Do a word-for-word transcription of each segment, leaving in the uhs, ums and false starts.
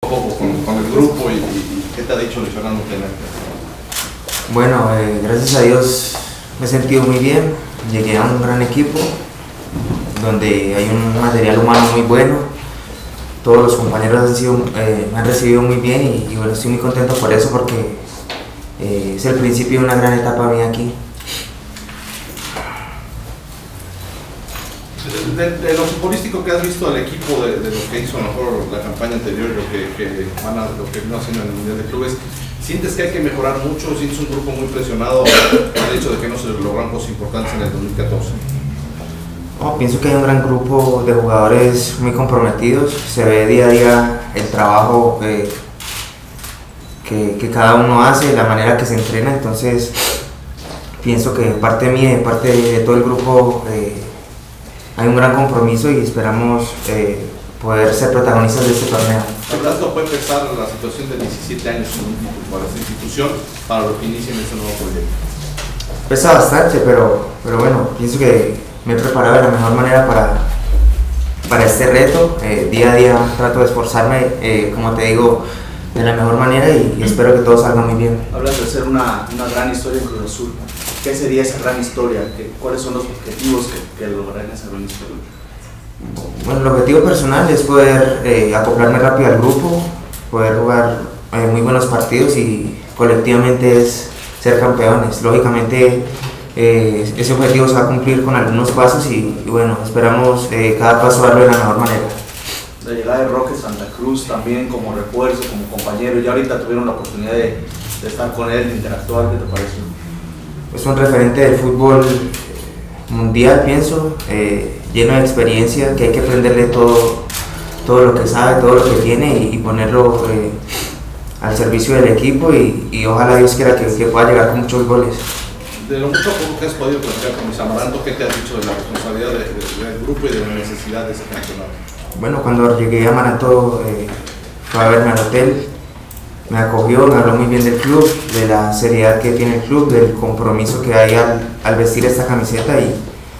Poco con, con el grupo y, y qué te ha dicho Luis Fernando Tena. Bueno, eh, gracias a Dios me he sentido muy bien. Llegué a un gran equipo donde hay un material humano muy bueno. Todos los compañeros han sido, eh, me han recibido muy bien y, y bueno, estoy muy contento por eso porque eh, es el principio de una gran etapa mía aquí. De, de lo futbolístico que has visto del equipo, de, de lo que hizo a lo mejor la campaña anterior, lo que, que van a, lo que vino haciendo en el Mundial de Clubes, ¿sientes que hay que mejorar mucho? ¿Sientes un grupo muy presionado al hecho de que no se lograron cosas importantes en el dos mil catorce? No, pienso que hay un gran grupo de jugadores muy comprometidos, se ve día a día el trabajo eh, que, que cada uno hace, la manera que se entrena, entonces pienso que de parte mía y de parte de todo el grupo eh, hay un gran compromiso y esperamos eh, poder ser protagonistas de este torneo. ¿Verdad no puede pesar la situación de diecisiete años para esta institución para lo que inicien este nuevo proyecto? Pesa bastante, pero, pero bueno, pienso que me he preparado de la mejor manera para, para este reto. Eh, día a día trato de esforzarme, eh, como te digo, de la mejor manera y, y espero que todo salga muy bien. Hablas de hacer una, una gran historia en Cruz Azul. ¿Qué sería esa gran historia? ¿Qué, ¿Cuáles son los objetivos que, que lograrán esa gran historia? Bueno, el objetivo personal es poder eh, acoplarme rápido al grupo, poder jugar eh, muy buenos partidos y colectivamente es ser campeones. Lógicamente eh, ese objetivo se va a cumplir con algunos pasos y, y bueno, esperamos eh, cada paso darlo de la mejor manera. La llegada de Roque Santa Cruz también como refuerzo, como compañero, y ahorita tuvieron la oportunidad de, de estar con él, de interactuar, ¿qué te parece? Es un referente del fútbol mundial, pienso, eh, lleno de experiencia, que hay que aprenderle todo, todo lo que sabe, todo lo que tiene y, y ponerlo eh, al servicio del equipo y, y ojalá Dios quiera que, que pueda llegar con muchos goles. De lo mucho poco que has podido platicar con Luis Amaranto, ¿qué te has dicho de la responsabilidad de, de, del grupo y de la necesidad de ese campeonato? Bueno, cuando llegué a Amaranto eh, fue a verme al hotel, me acogió, me habló muy bien del club, de la seriedad que tiene el club, del compromiso que hay al, al vestir esta camiseta y,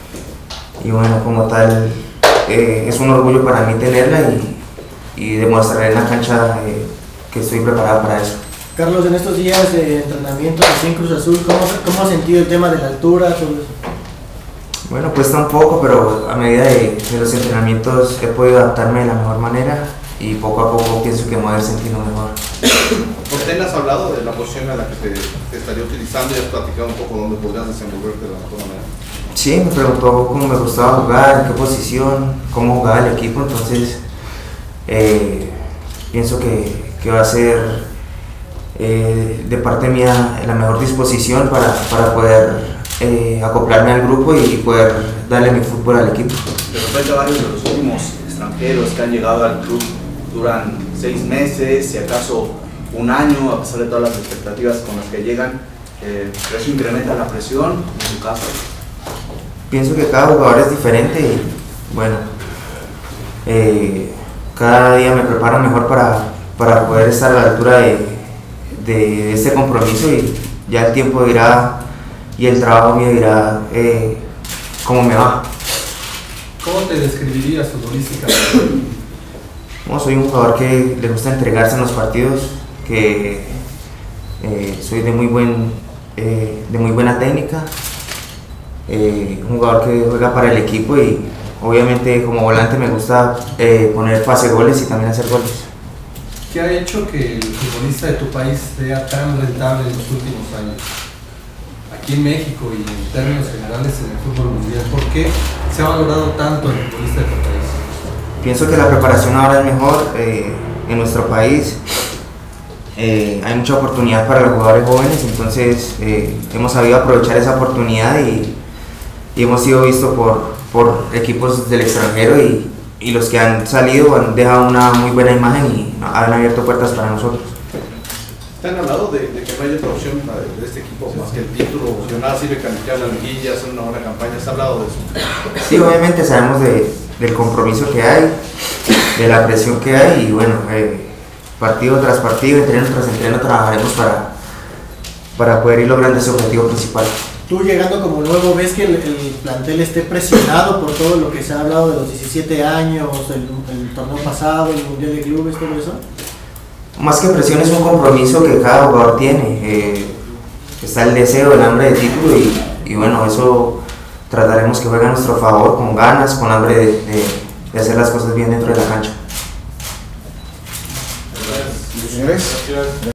y bueno, como tal, eh, es un orgullo para mí tenerla y, y demostraré en la cancha eh, que estoy preparado para eso. Carlos, en estos días de entrenamiento aquí en Cruz Azul, ¿cómo, cómo has sentido el tema de la altura? Todo eso? Bueno, cuesta un poco, pero a medida de, de los entrenamientos he podido adaptarme de la mejor manera y poco a poco pienso que me voy a ir sintiendo mejor. ¿Por qué has hablado de la posición en la que te, te estaría utilizando y has platicado un poco dónde podrías desenvolverte de la mejor manera? Sí, me preguntó cómo me gustaba jugar, en qué posición, cómo jugaba el equipo, entonces eh, pienso que, que va a ser eh, de parte mía la mejor disposición para, para poder eh, acoplarme al grupo y poder darle mi fútbol al equipo. De repente varios de los últimos extranjeros que han llegado al club duran seis meses, si acaso un año, a pesar de todas las expectativas con las que llegan. Eh, ¿Eso incrementa la presión en tu caso? Pienso que cada jugador es diferente y bueno, eh, cada día me preparo mejor para, para poder estar a la altura de, de, de este compromiso y ya el tiempo dirá y el trabajo mío dirá eh, cómo me va. ¿Cómo te describirías futbolísticamente? Bueno, soy un jugador que le gusta entregarse en los partidos, que eh, soy de muy, buen, eh, de muy buena técnica, eh, un jugador que juega para el equipo y obviamente como volante me gusta eh, poner pase goles y también hacer goles. ¿Qué ha hecho que el futbolista de tu país sea tan rentable en los últimos años? Aquí en México y en términos generales en el fútbol mundial, ¿por qué se ha valorado tanto el futbolista de tu país? Pienso que la preparación ahora es mejor eh, en nuestro país. Eh, hay mucha oportunidad para los jugadores jóvenes, entonces eh, hemos sabido aprovechar esa oportunidad y, y hemos sido vistos por, por equipos del extranjero y, y los que han salido han dejado una muy buena imagen y han abierto puertas para nosotros. ¿Te han hablado de, de que no hay otra opción de este equipo más que el título? Si nada sirve calificar la liguilla, hacer una buena campaña, ¿se ha hablado de eso? Sí, obviamente sabemos de, del compromiso que hay, de la presión que hay y bueno, eh, partido tras partido, entreno tras entreno trabajaremos para, para poder ir logrando ese objetivo principal. Tú llegando como nuevo, ¿ves que el, el plantel esté presionado por todo lo que se ha hablado de los diecisiete años, el, el torneo pasado, el Mundial de Clubes, todo eso? Más que presión, es un compromiso que cada jugador tiene. Eh, está el deseo, el hambre de título y, y bueno, eso trataremos que juegue a nuestro favor, con ganas, con hambre de, de, de hacer las cosas bien dentro de la cancha. Señores.